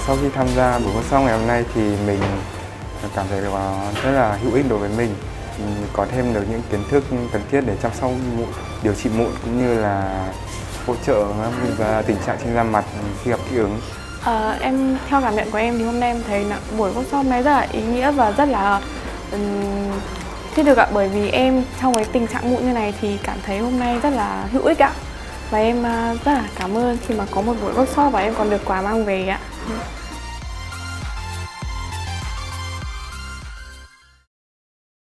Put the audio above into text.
Sau khi tham gia buổi workshop ngày hôm nay thì mình cảm thấy rất là hữu ích đối với mình. Có thêm được những kiến thức cần thiết để chăm sóc mụn, điều trị mụn cũng như là hỗ trợ và tình trạng trên da mặt khi gặp kích ứng. Em theo cảm nhận của em thì hôm nay em thấy là buổi workshop này rất là ý nghĩa và rất là thiết thực ạ, bởi vì em trong cái tình trạng mụn như này thì cảm thấy hôm nay rất là hữu ích ạ. Và em rất là cảm ơn khi mà có một buổi workshop và em còn được quà mang về ạ.